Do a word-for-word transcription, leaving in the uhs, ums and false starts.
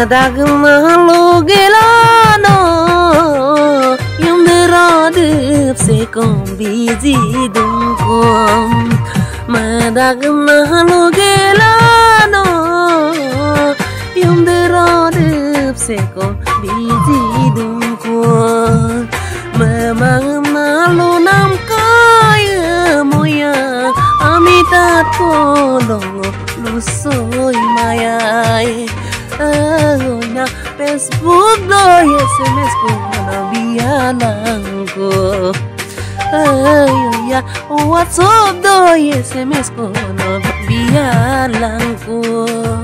Madag malu gelano Yung deradip se kom biji dungkom Madag malu gelano Yung deradip se kom biji dungkom Memang malu nam kaya moya Amitat kolong lusoy mayay na Facebook do S M S ko na biyanan ko ay ya WhatsApp do S M S ko na biyanan ko